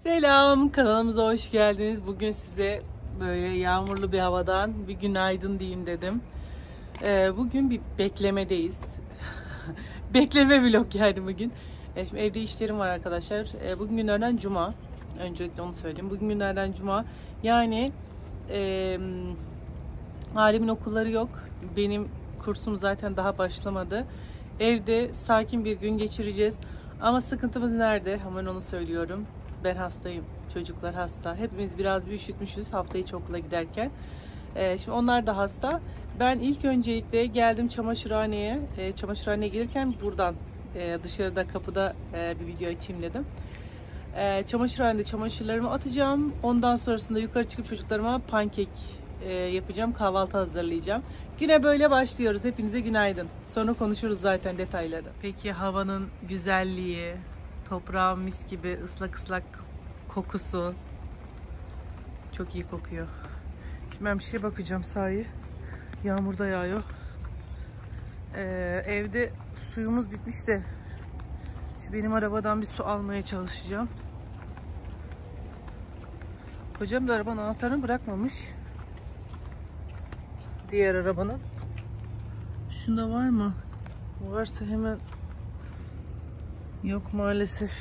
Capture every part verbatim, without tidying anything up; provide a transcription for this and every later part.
Selam, kanalımıza hoş geldiniz. Bugün size böyle yağmurlu bir havadan bir günaydın diyeyim dedim. Ee, bugün bir beklemedeyiz. Bekleme vlog yani bugün. Ee, şimdi evde işlerim var arkadaşlar. Ee, bugün günlerden cuma. Öncelikle onu söyleyeyim. Bugün günlerden cuma. Yani e, Alem'in okulları yok. Benim kursum zaten daha başlamadı. Evde sakin bir gün geçireceğiz. Ama sıkıntımız nerede? Hemen onu söylüyorum. Ben hastayım. Çocuklar hasta. Hepimiz biraz bir üşütmüşüz hafta içi okula giderken. Ee, şimdi onlar da hasta. Ben ilk öncelikle geldim çamaşırhaneye. Ee, çamaşırhaneye gelirken buradan e, dışarıda kapıda e, bir video açayım dedim. Ee, çamaşırhanede çamaşırlarımı atacağım. Ondan sonrasında yukarı çıkıp çocuklarıma pankek e, yapacağım. Kahvaltı hazırlayacağım. Güne böyle başlıyoruz. Hepinize günaydın. Sonra konuşuruz zaten detayları. Peki havanın güzelliği, toprağın mis gibi ıslak ıslak kokusu çok iyi kokuyor. Şimdi ben bir şeye bakacağım sahi. Yağmur da yağıyor. Ee, evde suyumuz bitmiş de şu benim arabadan bir su almaya çalışacağım. Kocam da arabanın anahtarını bırakmamış. Diğer arabanın. Şunda var mı? Varsa hemen. Yok maalesef.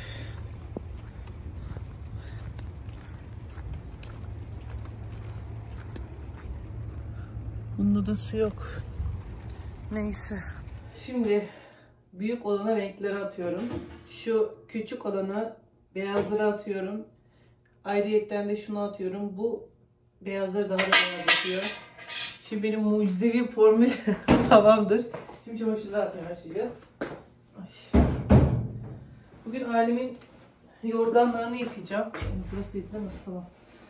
Bunda da su yok. Neyse. Şimdi büyük olana renkleri atıyorum. Şu küçük olanı beyazları atıyorum. Ayrıyetten de şunu atıyorum. Bu beyazları daha da beyaz atıyor. Şimdi benim mucizevi formül tamamdır. Şimdi çamaşırları atmaya başlayacağım. Bugün Alem'in yorganlarını yıkayacağım. Burası yıkayamaz falan.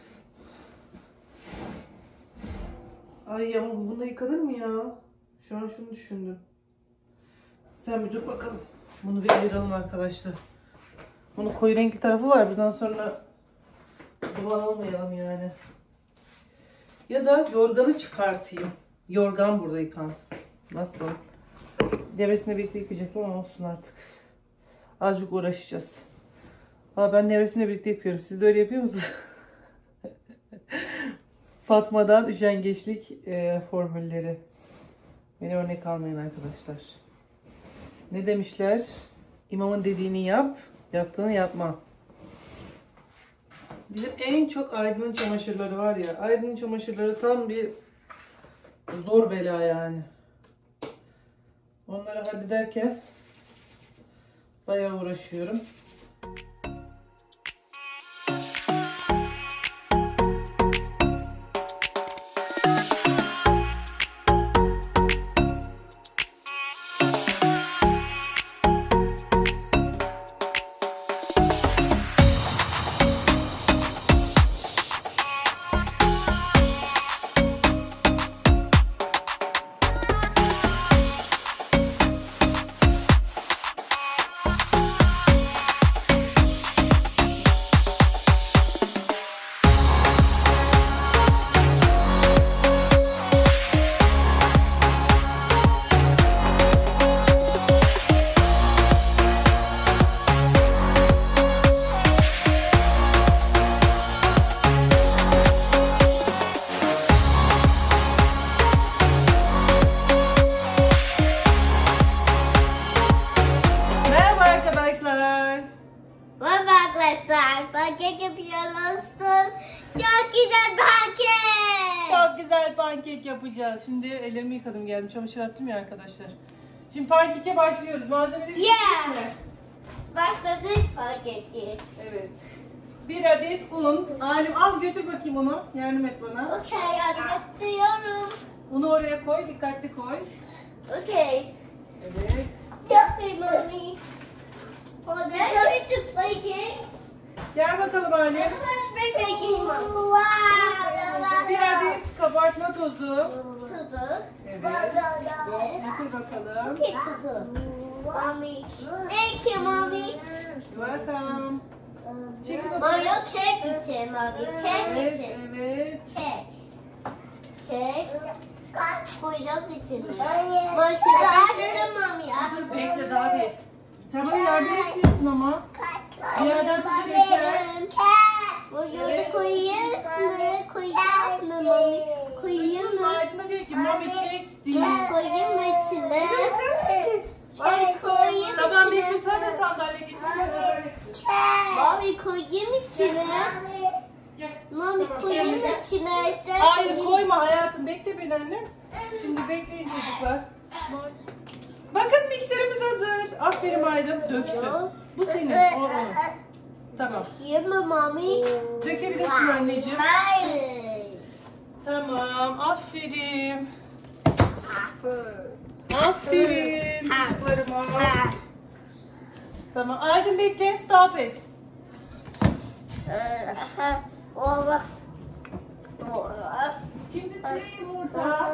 Ay ama bunda yıkanır mı ya? Şu an şunu düşündüm. Sen bir dur bakalım. Bunu bir ayıralım arkadaşlar. Bunun koyu renkli tarafı var. Buradan sonra duman almayalım yani. Ya da yorganı çıkartayım. Yorgan burada yıkansın. Nasıl? Devresine birlikte yıkayacaktım ama olsun artık. Azıcık uğraşacağız. Valla ben nevresimle birlikte yıkıyorum. Siz de öyle yapıyor musunuz? Fatma'dan üşengeçlik e, formülleri. Beni örnek almayın arkadaşlar. Ne demişler? İmamın dediğini yap, yaptığını yapma. Bizim en çok Aydın'ın çamaşırları var ya. Aydın'ın çamaşırları tam bir zor bela yani. Onları hallederken bayağı uğraşıyorum. Pankek yapıyoruz. Çok güzel pankek. Çok güzel pankek yapacağız. Şimdi ellerimi yıkadım geldim. Çamaşır attım ya arkadaşlar. Şimdi pankeke başlıyoruz. Malzemeleri yeah. mi? Başladık pankeki. Evet. Bir adet un. Alim al götür bakayım onu. Yardım et bana. Okey, yardım ediyorum. Unu oraya koy. Dikkatli koy. Okey. Evet. Okay, mommy. Hadi. Let's play games. Gel bakalım Alim. Bir adet kabartma tozu. Tuzu. Evet. Getir bakalım. Kek tuzu. Mommy. Thank you, mommy. Welcome. Çekil bakalım. Mario kek için, mommy. Kek Evet, için. evet. Kek. Kek. Koyacağız için. Başını açtım, mommy. Dur bekle daha değil. Sen bana yardım etmiyorsun ama. Bir yerden şeker. Değil. Koyayım içine. Evet, Şey koyayım Tamam içine. bekle, sen de sandalye getir. Mami koyayım içine. Gel. Mami koyayım içine. Hayır koyma hayatım, bekle beni annem. Şimdi bekleyin çocuklar. Bakın mikserimiz hazır. Aferin Aydın, döksün. Bu senin. O, o. Tamam. Yeme mami. Dökebilirsin anneciğim. Hayır. Tamam, aferin. Aferin çocuklarıma. Tamam, Aydın bekle, stop et. Ola. Şimdi tre yumurta.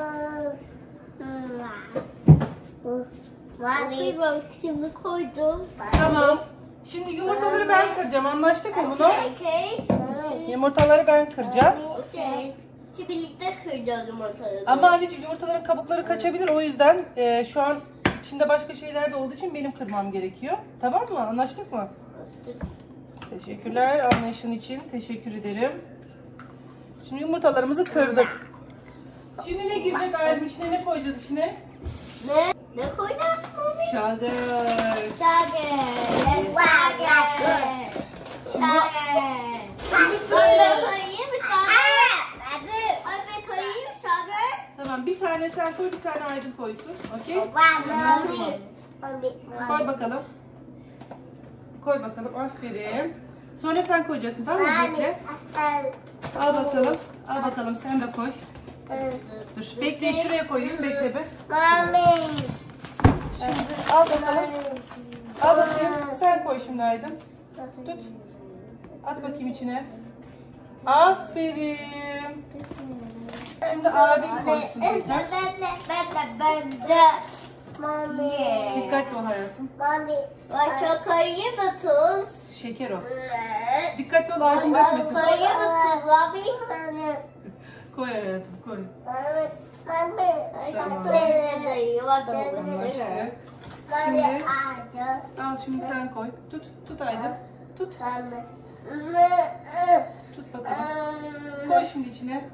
Mami bak şimdi koydum. Tamam. Şimdi yumurtaları ben kıracağım, anlaştık mı bunu? Okay. Yumurtaları ben kıracağım. Okay. Şimdi birlikte kıracağız yumurtaları. Ama anneciğim yumurtaların kabukları kaçabilir, o yüzden e, şu an içinde başka şeyler de olduğu için benim kırmam gerekiyor. Tamam mı? Anlaştık mı? Teşekkürler anlayışın için. Teşekkür ederim. Şimdi yumurtalarımızı kırdık. Şimdi ne girecek Aylin? İçine ne koyacağız içine? Ne? Ne koyacağız mami? Şalgam. Şager. Şager. Şager. Anne koyayım mı şager? Anne koyayım mı şager? Tamam, bir tane sen koy, bir tane Aydın koysun. Okey? Mami. Koy bakalım. Koy bakalım. Aferin. Sonra sen koyacaksın, tamam mı? Bekle. Al bakalım. Al bakalım, sen de koy. Dur, bekle, şuraya koyayım. Bekle be. Mami. Şimdi al bakalım. Al bakayım. Sen koy şimdi Aydın. Tut. At bakayım içine. Aferin. Şimdi abim koysun Ben tekrar. de ben de ben de. Mami. Dikkatli ol hayatım. Mami. Bak çok koyayım mı tuz? Şeker o. Dikkatli ol, Aydın dökmesin. Koyayım mı tuz Mami? Koy hayatım, koy. Mami. Tamam. Anlaştık. Şimdi al, şimdi sen koy. Tut, tut Aydın. Tut, tut bakalım. Koy şimdi içine.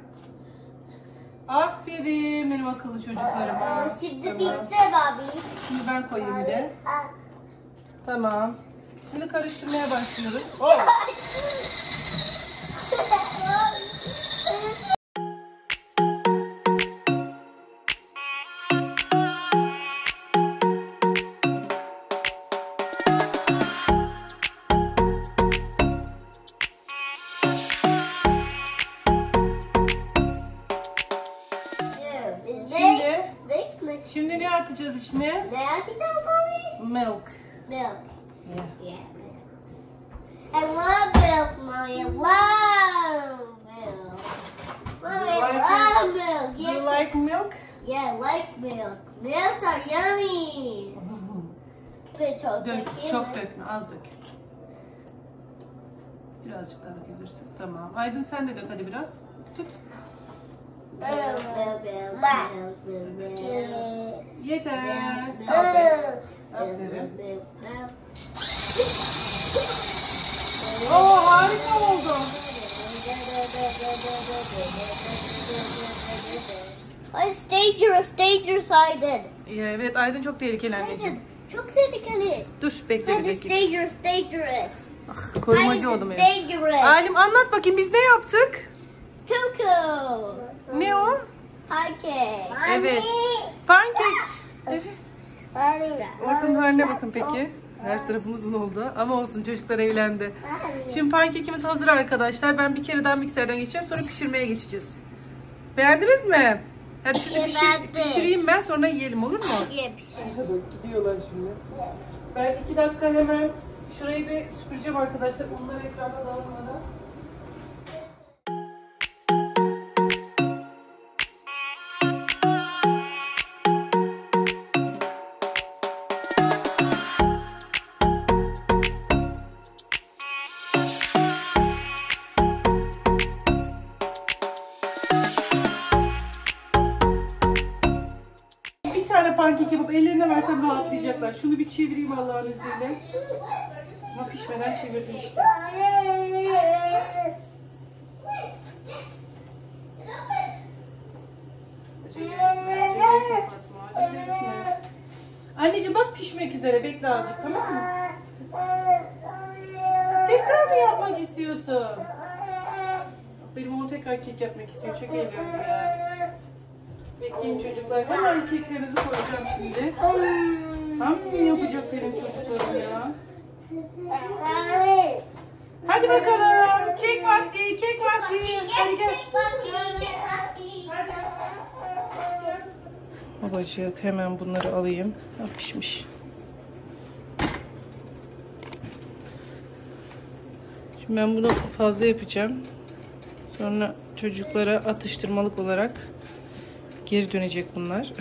Aferin benim akıllı çocuklarıma. Şimdi Tamam. bitti Mami. Şimdi ben koyayım bir de. Tamam. Şimdi karıştırmaya başlıyoruz. Şimdi, şimdi ne atacağız içine? Ne atacağım Mami? Milk. Milk. Yeah. Yeah, milk. I love milk, Mommy. I love milk. Mommy, You I like love milk. Do Yes. you like milk? Yeah, I like milk. Milks are yummy. Bir çok Dök, dökeyim çok mi? dökme, az dök. Birazcık daha dökebilirsin. Tamam. Aydın sen de dök hadi biraz. Tut. Milk, milk, milk, milk, milk. Yeter. Stop it. Aferin. Oo, harika oldu. It's dangerous, dangerous, Aydın. Ya, evet, Aydın çok tehlikeli anneciğim. Çok tehlikeli. Dur, bekle bir Aydın, it's dakika. dangerous, dangerous. Ah, korumacı Aydın, oldum ya. dangerous. Alim anlat bakayım, biz ne yaptık? Cuckoo. Ne o? Pancake. Evet. Pankek. Evet. Ortamın haline bakın peki. Her tarafımız un oldu ama olsun, çocuklar eğlendi. Şimdi pankekimiz hazır arkadaşlar. Ben bir kere daha mikserden geçeceğim, sonra pişirmeye geçeceğiz. Beğendiniz mi? Hadi şimdi pişir, Beğendim. pişireyim ben, sonra yiyelim, olur mu? Yepişir. Gidiyorlar şimdi. Ben iki dakika hemen şurayı bir süpüreceğim arkadaşlar. Onlar ekranda dağılmadan. Bir tane pankek yapıp ellerine versem rahatlayacaklar. Şunu bir çevireyim Allah'ın izniyle. Ama pişmeden çevirdim işte. Acele etme, acele etme. Ee, bekle azıcık, tamam mı? Tekrar mı yapmak istiyorsun? Benim onu tekrar kek yapmak istiyor. Çok eğleniyorum ya. Bekleyin çocuklar. Hemen keklerinizi koyacağım şimdi. Tam mı yapacak benim çocuklarım ya? Hadi bakalım. Kek vakti, kek vakti. Hadi gel. Babacık hemen bunları alayım. Ha, pişmiş. Şimdi ben bunu fazla yapacağım. Sonra çocuklara atıştırmalık olarak geri dönecek bunlar.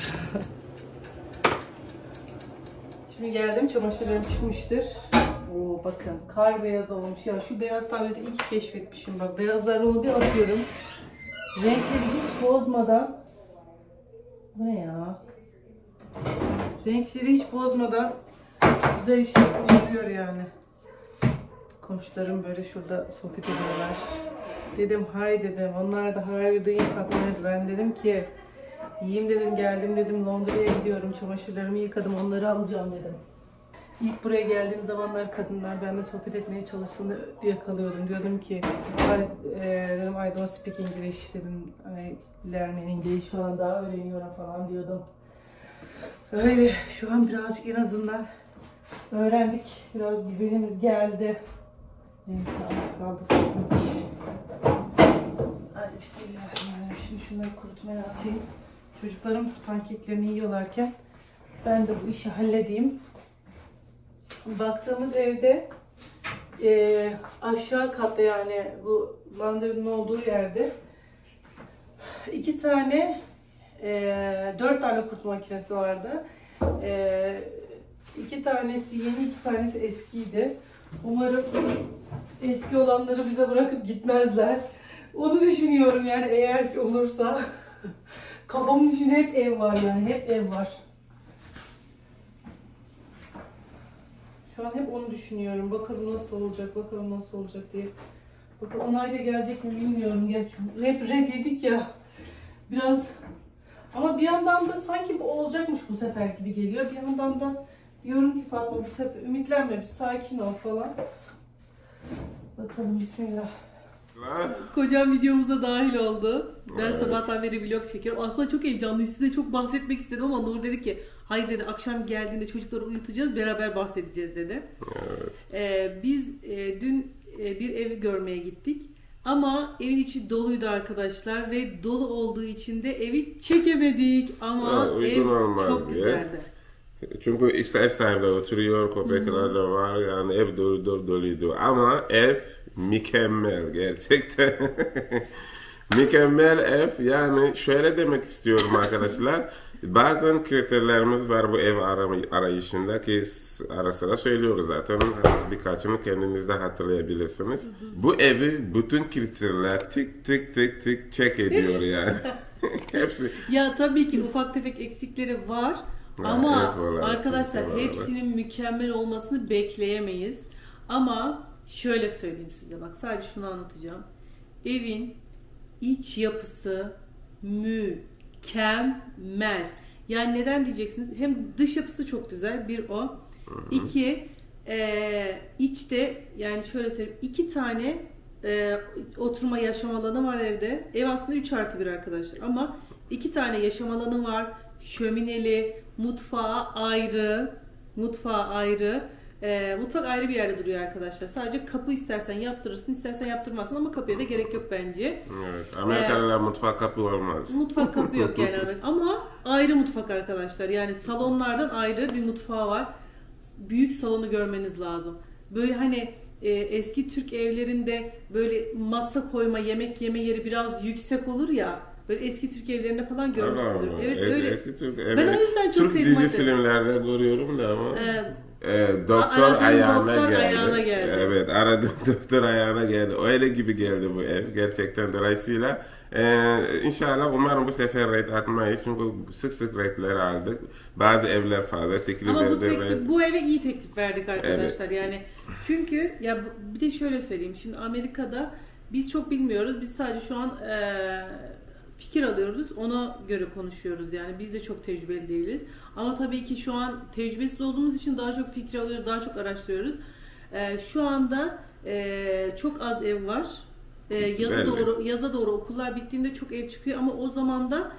Şimdi geldim, çamaşırlarım çıkmıştır. Oo, bakın kar beyaz olmuş. Ya şu beyaz tableti iyi ki keşfetmişim. Bak beyazlarını bir atıyorum. Renkleri hiç bozmadan. Bu ne ya? Renkleri hiç bozmadan güzel iş yapmış oluyor yani. Komşularım böyle şurada sohbet ediyorlar. Dedim hay dedim. Onlar da hay dedim. Ben dedim ki yiyeyim dedim, geldim dedim, Londra'ya gidiyorum. Çamaşırlarımı yıkadım, onları alacağım dedim. İlk buraya geldiğim zamanlar kadınlar benimle sohbet etmeye çalıştığında yakalıyordum. Diyordum ki I, e, dedim I don't speak English dedim. I learn English falan, daha öğreniyorum falan diyordum. Öyle şu an birazcık en azından öğrendik. Biraz güvenimiz geldi. Neyse az kaldı. Hadi bismillahirrahmanirrahim. Şimdi şunları kurutmaya atayım. Çocuklarım pankeklerini yiyorlarken ben de bu işi halledeyim. Baktığımız evde e, aşağı katta, yani bu mandalinin olduğu yerde iki tane e, dört tane kurutma makinesi vardı. E, iki tanesi yeni, iki tanesi eskiydi. Umarım eski olanları bize bırakıp gitmezler. Onu düşünüyorum yani, eğer ki olursa. Kafamın içinde hep ev var yani, hep ev var. Şu an hep onu düşünüyorum. Bakalım nasıl olacak, bakalım nasıl olacak diye. Bakalım onayda gelecek mi bilmiyorum. Gerçi hep red yedik ya. Biraz. Ama bir yandan da sanki bu olacakmış bu sefer gibi geliyor. Bir yandan da diyorum ki Fatma, bu sefer ümitlenme, bir sakin ol falan. Bakalım, bismillah. Kocam videomuza dahil oldu. Ben evet. Sabahtan beri vlog çekiyorum. Aslında çok heyecanlıyım. Size çok bahsetmek istedim ama Nur dedi ki hayır dedi, akşam geldiğinde çocukları uyutacağız, beraber bahsedeceğiz dedi. Evet. Ee, biz e, dün e, bir evi görmeye gittik. Ama evin içi doluydu arkadaşlar ve dolu olduğu için de evi çekemedik. Ama ha, ev çok güzeldi. Çünkü işte ev sahibi oturuyor, köpekler de var, yani ev dolu dolu doluydu. Ama ev mükemmel gerçekten. Mükemmel ev, yani şöyle demek istiyorum arkadaşlar. Bazen kriterlerimiz var bu ev arayışında ki ara sıra söylüyoruz zaten, birkaçını kendinizde hatırlayabilirsiniz. Hı hı. Bu evi bütün kriterler tık tık tık tık check ediyor yani. Hepsi. Ya tabii ki ufak tefek eksikleri var. Ha, ama evet, arkadaşlar hepsinin mükemmel olmasını bekleyemeyiz. Ama şöyle söyleyeyim size, bak sadece şunu anlatacağım. Evin iç yapısı mükemmel. Yani neden diyeceksiniz? Hem dış yapısı çok güzel, bir o. Hı-hı. İki, e, içte yani şöyle söyleyeyim, iki tane e, oturma yaşam alanı var evde. Ev aslında üç artı bir arkadaşlar ama iki tane yaşam alanı var. Şömineli, mutfağı ayrı, mutfağı ayrı. E, mutfak ayrı bir yerde duruyor arkadaşlar. Sadece kapı istersen yaptırırsın, istersen yaptırmazsın ama kapıya da gerek yok bence. Evet, Amerikalılar ee, mutfak kapı olmaz. Mutfak kapı yok yani ama ayrı mutfak arkadaşlar. Yani salonlardan ayrı bir mutfağı var. Büyük salonu görmeniz lazım. Böyle hani e, eski Türk evlerinde böyle masa koyma, yemek yeme yeri biraz yüksek olur ya. Böyle eski Türk evlerinde falan görmüşsünüzdür. Evet, es, öyle. Eski Türk, evet. Ben o yüzden çok Türk sevdim. Türk dizi filmlerde görüyorum da ama. Ee, e, doktor Aradığım ayağına, doktor geldi. ayağına geldi. Evet, aradığım doktor ayağına geldi. Öyle gibi geldi bu ev gerçekten. Dolayısıyla e, inşallah umarım bu sefer rate atmayız. Çünkü sık sık rate'ler aldık. Bazı evler fazla teklif ama verdi. Bu, teklif, bu eve iyi teklif verdik arkadaşlar. Evet. Yani çünkü ya bir de şöyle söyleyeyim. Şimdi Amerika'da biz çok bilmiyoruz. Biz sadece şu an e, fikir alıyoruz. Ona göre konuşuyoruz yani. Biz de çok tecrübeli değiliz. Ama tabii ki şu an tecrübesiz olduğumuz için daha çok fikir alıyoruz, daha çok araştırıyoruz. Ee, şu anda e, çok az ev var. Ee, yaza Belli. doğru yaza doğru okullar bittiğinde çok ev çıkıyor ama o zaman da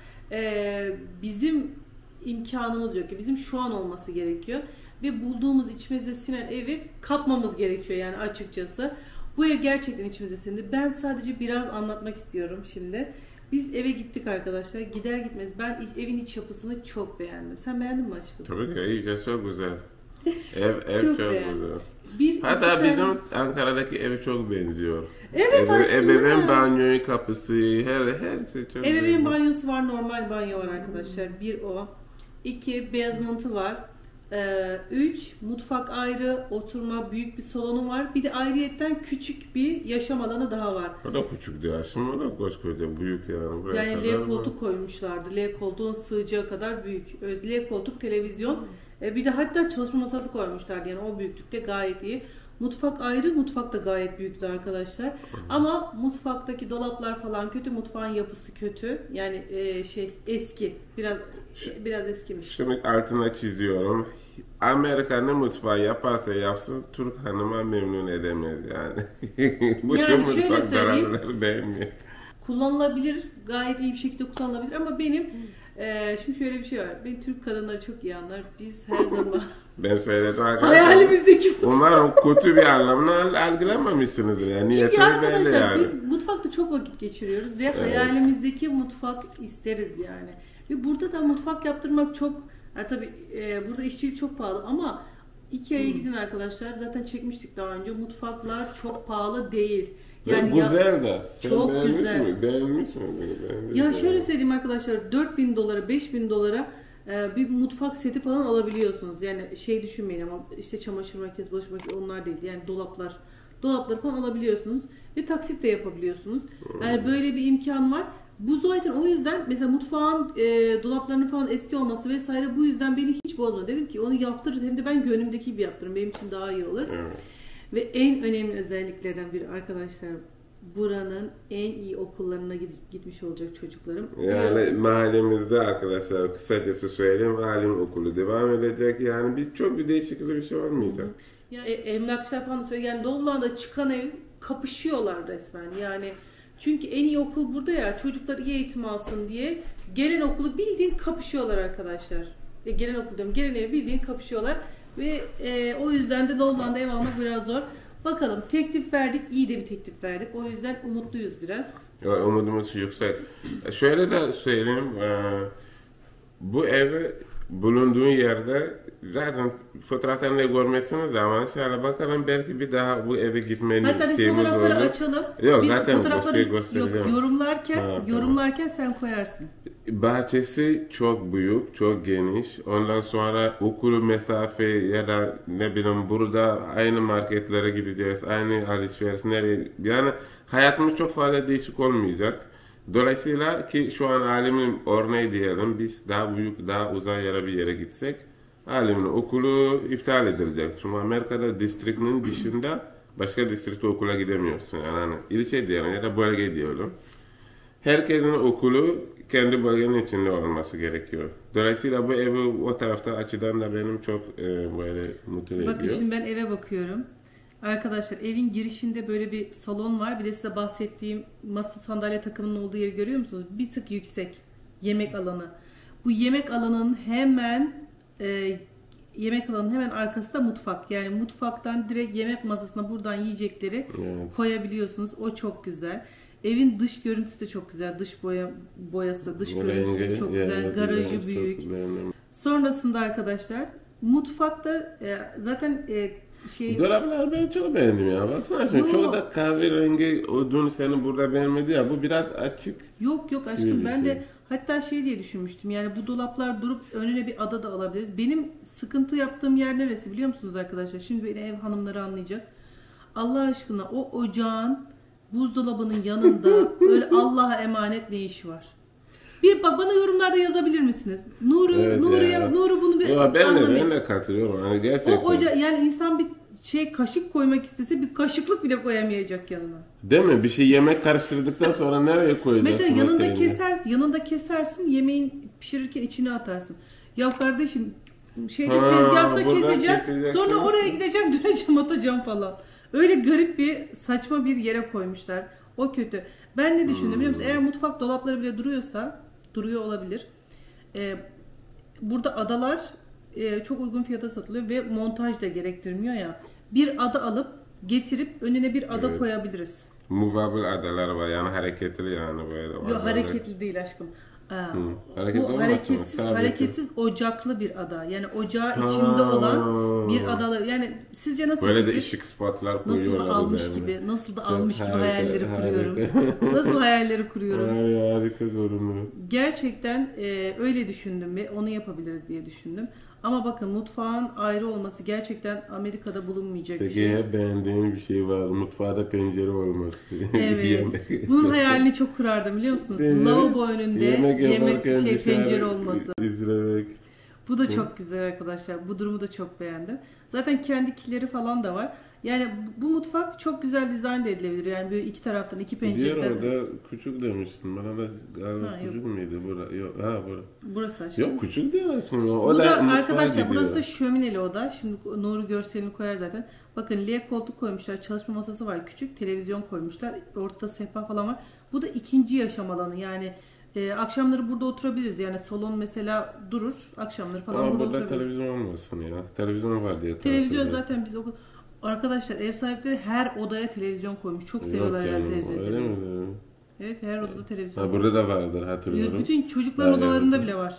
e, bizim imkanımız yok ki. Bizim şu an olması gerekiyor ve bulduğumuz içimize sinen evi kapmamız gerekiyor yani açıkçası. Bu ev gerçekten içimize sindi. Ben sadece biraz anlatmak istiyorum şimdi. Biz eve gittik arkadaşlar. Gider gitmez ben iç, evin iç yapısını çok beğendim. Sen beğendin mi aşkım? Tabii ki iyice çok güzel. Ev, ev çok, çok güzel. Bir, Hatta iki bizim tane... Ankara'daki eve çok benziyor. Evet aşkım. Ebeveyn banyoyu kapısı, her her şey çok Ebeveyn banyosu var, normal banyo var arkadaşlar. Bir o. İki, beyaz mantı var. Ee, üç, mutfak ayrı, oturma, büyük bir salonu var. Bir de ayrıyetten küçük bir yaşam alanı daha var. O da küçük diyor aslında, o da koskoca büyük yani. Buraya Yani kadar L koltuk koymuşlardı. L koltuğun sığacağı kadar büyük. L koltuk, televizyon. Ee, bir de hatta çalışma masası koymuşlardı. Yani o büyüklükte gayet iyi. Mutfak ayrı, mutfak da gayet büyüktü arkadaşlar. Hı. Ama mutfaktaki dolaplar falan kötü, mutfağın yapısı kötü. Yani e, şey eski, biraz Ş biraz eskimiş. Şimdi altına çiziyorum. Amerikan'ın mutfağı yaparsa yapsın, Türk hanıma memnun edemez yani. Bu yani tüm mutfak zararları beğenmiyor. Kullanılabilir, gayet iyi bir şekilde kullanılabilir ama benim Ee, şimdi şöyle bir şey var. Ben Türk kadınları çok iyi anlar. Biz her zaman ben söyledim arkadaşlar. Hayalimizdeki mutfak. Umarım kötü bir anlamda algılamamışsınızdır. Yani çünkü arkadaşlar yani. biz mutfakta çok vakit geçiriyoruz ve evet. hayalimizdeki mutfak isteriz yani. Ve burada da mutfak yaptırmak çok yani tabii e, burada işçilik çok pahalı ama Ikea'ya hmm. gidin arkadaşlar. Zaten çekmiştik daha önce. Mutfaklar çok pahalı değil. Yani güzel de. Sen çok beğenmiş güzel. mi? Beğenmiş mi? Beğenmiş ya mi? şöyle söyleyeyim arkadaşlar, dört bin dolara, beş bin dolara e, bir mutfak seti falan alabiliyorsunuz. Yani şey düşünmeyin ama işte çamaşır makinesi, bulaşık makinesi onlar değil. Yani dolaplar, dolapları falan alabiliyorsunuz ve taksit de yapabiliyorsunuz. Yani hmm. böyle bir imkan var. Bu zaten o yüzden mesela mutfağın e, dolaplarının falan eski olması vesaire bu yüzden beni hiç bozmadı. Dedim ki onu yaptırır hem de ben gönlümdeki gibi yaptırırım. Benim için daha iyi olur. Evet. Ve en önemli özelliklerden biri arkadaşlar, buranın en iyi okullarına gitmiş olacak çocuklarım. Yani evet. mahallemizde arkadaşlar kısacası söyleyeyim, alim okulu devam edecek. Yani bir çok bir değişiklik bir şey olmayacak. Yani e, emlakçılar falan da söylüyor. Yani Doğulan'da çıkan ev kapışıyorlar resmen. Yani çünkü en iyi okul burada ya, çocuklar iyi eğitim alsın diye gelen okulu bildiğin kapışıyorlar arkadaşlar. E, gelen okul diyorum, gelen evi bildiğin kapışıyorlar. Ve e, o yüzden de Doğulan'da ev almak biraz zor. Bakalım, teklif verdik, iyi de bir teklif verdik. O yüzden umutluyuz biraz. Ya, umudumuz yüksek. Şöyle de söyleyeyim, bu evi bulunduğun yerde zaten fotoğraflarını görmezsiniz ama inşallah bakalım belki bir daha bu eve gitmeni hatta biz fotoğrafları olur. Açalım. Yok biz zaten fotoğrafları şey göstereceğim. Yok, yorumlarken, ha, yorumlarken tamam. sen koyarsın. Bahçesi çok büyük, çok geniş. Ondan sonra okulu mesafe ya da ne bileyim burada aynı marketlere gideceğiz, aynı alışveriş nereye. Yani hayatımız çok fazla değişik olmayacak. Dolayısıyla ki şu an alimin örneği diyelim, biz daha büyük, daha uzak yere bir yere gitsek alimin okulu iptal edilecek. Çünkü Amerika'da distriktin dışında başka distrikte okula gidemiyorsun. Yani hani ilçe diyelim ya da bölge diyelim. Herkesin okulu kendi bölgenin içinde olması gerekiyor. Dolayısıyla bu evi o tarafta açıdan da benim çok e, böyle mutlu ediyor. Bakın şimdi ben eve bakıyorum. Arkadaşlar evin girişinde böyle bir salon var. Bir de size bahsettiğim masa sandalye takımının olduğu yeri görüyor musunuz? Bir tık yüksek. Yemek alanı. Bu yemek alanının hemen e, yemek alanının hemen arkası da mutfak. Yani mutfaktan direkt yemek masasına buradan yiyecekleri evet. koyabiliyorsunuz. O çok güzel. Evin dış görüntüsü de çok güzel. Dış boya boyası, dış görüntüsü çok güzel. Yani, Garajı yani, büyük. Sonrasında arkadaşlar mutfakta e, zaten e, şey... Dolaplar ben çok beğendim ya. Baksana şimdi çok da kahverengi odun seni burada beğenmedi ya. Bu biraz açık. Yok yok aşkım ben şey. de hatta şey diye düşünmüştüm. Yani bu dolaplar durup önüne bir ada da alabiliriz. Benim sıkıntı yaptığım yer neresi biliyor musunuz arkadaşlar? Şimdi beni ev hanımları anlayacak. Allah aşkına o ocağın buzdolabının yanında öyle Allah'a emanet ne işi var? Bir bak bana yorumlarda yazabilir misiniz? Nuru, evet Nuru, ya. Nuru bunu bir ya ben de ben de katılıyorum. Yani gerçekten. O oca yani insan bir şey kaşık koymak istese bir kaşıklık bile koyamayacak yanına. Değil mi? Bir şey yemek karıştırdıktan sonra nereye koyacaksın? Mesela yanında otelini? kesersin, yanında kesersin, yemeğin pişirirken içine atarsın. Ya kardeşim şeyde Ha, tezgahta buradan keseceğim, keseceksin. sonra oraya gideceğim, döneceğim, atacağım falan. Öyle garip bir saçma bir yere koymuşlar. O kötü. Ben ne düşündüm biliyor musun? Eğer mutfak dolapları bile duruyorsa, duruyor olabilir. Ee, burada adalar e, çok uygun fiyata satılıyor ve montaj da gerektirmiyor ya. Bir ada alıp getirip önüne bir ada Evet. koyabiliriz. Movable adalar var yani hareketli yani böyle. Yok adalar. hareketli değil aşkım. Aa, Hareketli bu olmasın, hareketsiz, sabit. hareketsiz ocaklı bir ada. Yani ocağı içinde olan bir adalı. Yani sizce nasıl Böyle de fikir? ışık spotlar Nasıl koyuyorlar da almış üzerine. gibi, nasıl da Çok almış gibi harika, hayalleri kuruyorum. harika. Nasıl hayalleri kuruyorum. Ay, harika görünüyor. Gerçekten e, öyle düşündüm ve onu yapabiliriz diye düşündüm. Ama bakın mutfağın ayrı olması gerçekten Amerika'da bulunmayacak bir Peki şey. hep beğendiğim bir şey var. Mutfağda pencere olması. Evet. Yemek- Bunun hayalini çok kurardım biliyor musunuz? Pencere- Lavabo önünde yemek yemek, yaparken şey dışarı pencere olması. izlemek. Bu da çok güzel arkadaşlar. Bu durumu da çok beğendim. Zaten kendi kileri falan da var. Yani bu mutfak çok güzel dizayn da edilebilir. Yani böyle iki taraftan, iki Diğer pencereden. orada küçük demiştin. Bana da galiba Ha, küçük yok. müydü? Bura. Yok, ha bura. Burası aşkım. Yok küçük değil aslında. O Bu da mutfağa arkadaşlar gidiyor. burası da şömineli oda. Şimdi Nuru görselini koyar zaten. Bakın L koltuk koymuşlar. Çalışma masası var. Küçük televizyon koymuşlar. Ortada sehpa falan var. Bu da ikinci yaşam alanı. Yani e, akşamları burada oturabiliriz. Yani salon mesela durur. Akşamları falan Ama burada burada oturabiliriz. televizyon olmasın ya. Televizyon var diye. Televizyon takip zaten biz o arkadaşlar ev sahipleri her odaya televizyon koymuş. Çok ediyorum. seviyorlar Yok yani yani, televizyon. öyle izlemeyi. mi? Evet her odada televizyon. Ha, burada da vardır hatırlıyorum. Bütün çocukların Her odalarında yerde. bile var.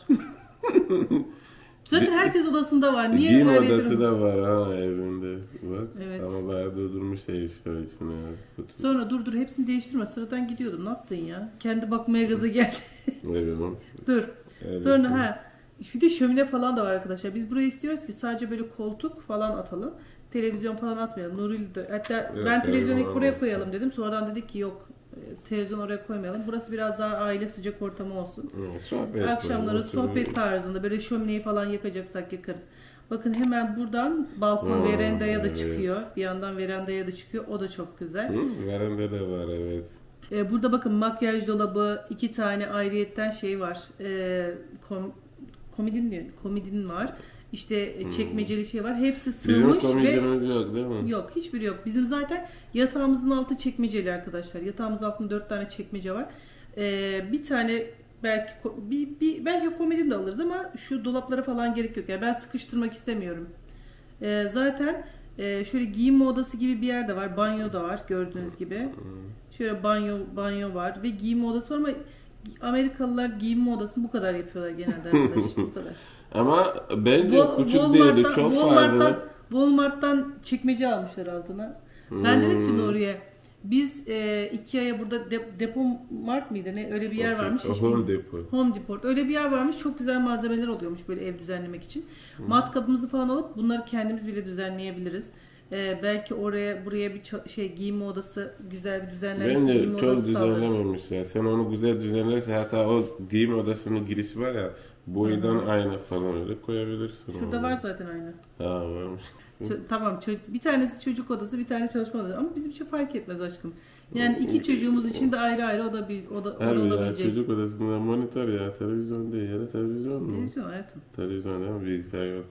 Zaten herkes odasında var. Niye Giyim öyle odası yapıyorum? da var ha evinde. Bak. Evet. Ama bayağı durdurmuş şey şöyle içine. Kutu. Sonra dur dur hepsini değiştirme. Sıradan gidiyordum. Ne yaptın ya? Kendi bakmaya gaza geldi. Evet. Dur. Evet, Sonra evet. ha bir de şömine falan da var arkadaşlar. Biz buraya istiyoruz ki sadece böyle koltuk falan atalım. Televizyon falan atmayalım. Nuril de hatta Evet, ben televizyonu ilk televizyon buraya olmasın. koyalım dedim. Sonradan dedik ki yok e, televizyon oraya koymayalım. Burası biraz daha aile sıcak ortamı olsun. Hı, sohbet Akşamları böyle, sohbet oturuyor. tarzında böyle şömineyi falan yakacaksak yakarız. Bakın hemen buradan balkon Aa, verandaya da evet. çıkıyor. Bir yandan verandaya da çıkıyor. O da çok güzel. Hı, veranda da var evet. Ee, burada bakın makyaj dolabı, iki tane ayrıyetten şey var. Ee, kom, komodin diyor. Komodin var. İşte çekmeceli şey var. Hepsi Bizim sığmış ve komedimiz yok değil mi? yok. Hiçbiri yok. Bizim zaten yatağımızın altı çekmeceli arkadaşlar. Yatağımızın altında dört tane çekmece var. Ee, bir tane belki ko- bir, bir belki komodin de alırız ama şu dolaplara falan gerek yok. Yani ben sıkıştırmak istemiyorum. Ee, zaten e, şöyle giyinme odası gibi bir yer de var. Banyo da var gördüğünüz gibi. Şöyle banyo banyo var ve giyinme odası var ama Amerikalılar giyinme odasını bu kadar yapıyorlar genelde arkadaşlar. İşte bu kadar. Ama bence Wal- küçük Walmart'tan- değildi çok Walmart'tan, fazla. Walmart'tan çekmece almışlar altına. Ben dedim ki Hmm. Nuriye biz e, Ikea'ya burada de, Depo Mart mıydı ne öyle bir yer varmış. O Hiç Home bilmiyorum. Depot. Home Depot. Öyle bir yer varmış. Çok güzel malzemeler oluyormuş böyle ev düzenlemek için. Matkabımızı falan alıp bunları kendimiz bile düzenleyebiliriz. Ee, belki oraya buraya bir ça- şey giyinme odası güzel bir düzenlenmiş Bence giyinme çok odası sağlarız. düzenlememiş ya. Sen onu güzel düzenlersen hatta o giyim odasının girişi var ya boydan ayna falan öyle koyabilirsin. Şurada onu. var zaten aynı. Ha varmış. Ço- tamam ço- bir tanesi çocuk odası bir tane çalışma odası ama bizim için fark etmez aşkım. Yani iki çocuğumuz için de ayrı ayrı oda bir oda, oda Harbi ya olabilecek. çocuk odasında monitör ya televizyon değil ya da televizyon mu? Televizyon hayatım. Televizyon değil mi? Bilgisayar yok.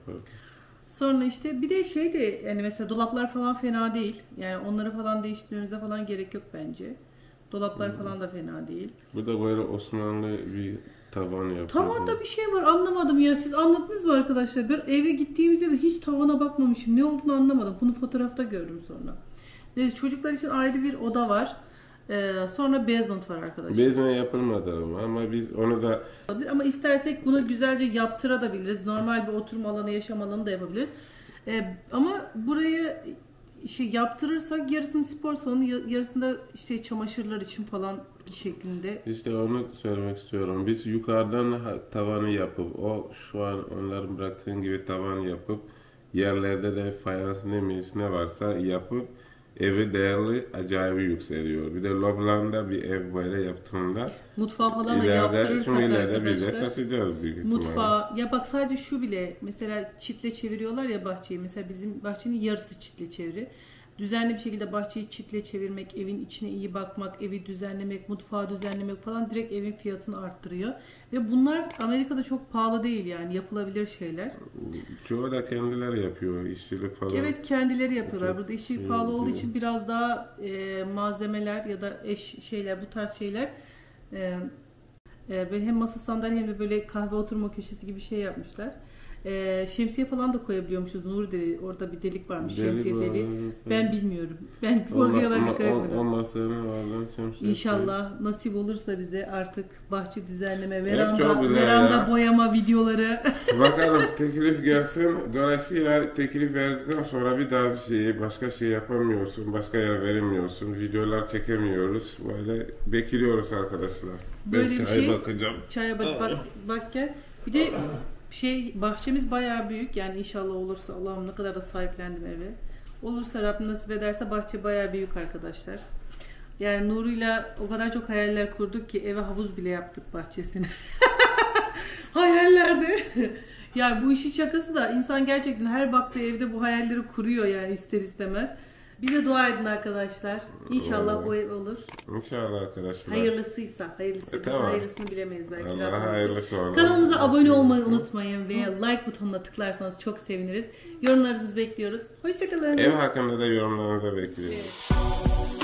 Sonra işte bir de şey de yani mesela dolaplar falan fena değil. Yani onları falan değiştirmemize falan gerek yok bence. Dolaplar Hmm. falan da fena değil. Bu da böyle Osmanlı bir tavan yapıyor. Tavanda bir şey var anlamadım ya. Siz anladınız mı arkadaşlar? Ben eve gittiğimizde de hiç tavana bakmamışım. Ne olduğunu anlamadım. Bunu fotoğrafta gördüm sonra. Neyse çocuklar için ayrı bir oda var. Ee, sonra basement var arkadaşlar. Bezme yapılmadı ama, ama biz onu da Ama istersek bunu güzelce yaptırabiliriz. Normal bir oturma alanı, yaşam alanı da yapabiliriz. Ee, ama burayı şey yaptırırsak yarısını spor salonu, yarısında işte çamaşırlar için falan şeklinde. işte onu söylemek istiyorum. Biz yukarıdan ha- tavanı yapıp o şu an onların bıraktığın gibi tavan yapıp yerlerde de fayans ne mis ne varsa yapıp evi değerli acayip yükseliyor. Bir de Loblan'da bir ev böyle yaptığında mutfağı falan da ileride, yaptırırsak çünkü ileride biz de arkadaşlar. satacağız büyük ihtimalle. Mutfağı, ya bak sadece şu bile, mesela çitle çeviriyorlar ya bahçeyi. Mesela bizim bahçenin yarısı çitle çeviri. Düzenli bir şekilde bahçeyi çitle çevirmek, evin içine iyi bakmak, evi düzenlemek, mutfağı düzenlemek falan direkt evin fiyatını arttırıyor. Ve bunlar Amerika'da çok pahalı değil, yani yapılabilir şeyler. Çoğu da kendileri yapıyor, işçilik falan. Evet, kendileri yapıyorlar. Burada işçilik pahalı olduğu için biraz daha e, malzemeler ya da eş şeyler, bu tarz şeyler e, e, böyle hem masa sandalye hem de böyle kahve oturma köşesi gibi bir şey yapmışlar. Ee, şemsiye falan da koyabiliyormuşuz. Nuri dedi, orada bir delik varmış, Delik şemsiye var, deliği. evet. Ben bilmiyorum. Ben oraya da dikkat etmedim. O masanın vardı şemsiye. İnşallah nasip olursa bize artık bahçe düzenleme, çok veranda, güzel veranda ya. boyama videoları. Bakalım teklif gelsin. Dolayısıyla teklif verdikten sonra bir daha bir şeyi, başka şey yapamıyorsun, başka yer veremiyorsun, videolar çekemiyoruz. Böyle bekliyoruz arkadaşlar. Böyle ben bir çaya şey. bakacağım. Çaya bak, bak, bak gel. Bir de şey, bahçemiz bayağı büyük, yani inşallah olursa, Allah'ım ne kadar da sahiplendim evi. Olursa, Rabbim nasip ederse bahçe bayağı büyük arkadaşlar. Yani Nuru'yla o kadar çok hayaller kurduk ki eve havuz bile yaptık bahçesine. Hayallerde. Yani bu işin şakası da, insan gerçekten her baktığı evde bu hayalleri kuruyor yani ister istemez. Bize dua edin arkadaşlar. İnşallah o ev olur. İnşallah arkadaşlar. Hayırlısıysa, hayırlısı. E, Biz tamam. hayırlısını bilemeyiz belki. Allah hayırlısı olur. Kanalımıza abone olmayı Hayırlısı. unutmayın ve like butonuna tıklarsanız çok seviniriz. Yorumlarınızı bekliyoruz. Hoşçakalın. Ev hakkında da yorumlarınızı bekliyoruz. Evet.